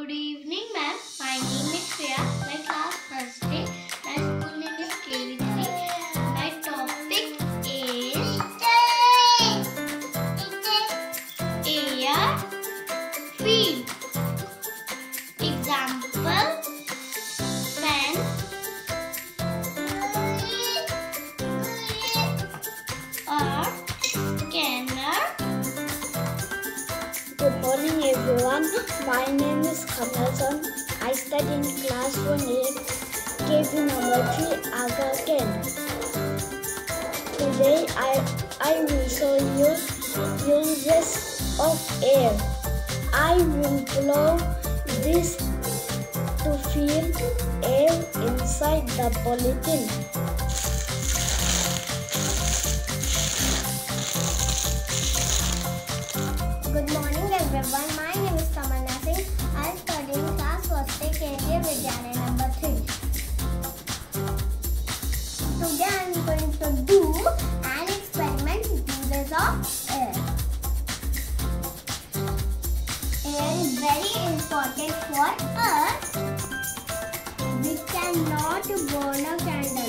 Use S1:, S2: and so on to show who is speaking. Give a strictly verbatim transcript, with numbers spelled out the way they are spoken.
S1: Good evening, ma'am. My name is Shreya. My class Thursday. My school name is K V three. My topic is air field. Example: pen, or scanner.
S2: Good morning everyone, my name is Khamazan. I study in class one A, K V number three AGRA CANTT. Today I, I will show you uses of air. I will blow this to fill air inside the polythene.
S3: Good morning everyone, my name is Tamanna Singh. I study in class first A, K V Vidyalaya number three. Today I am going to do an experiment uses of air. Air is very important for us. We cannot burn a candle.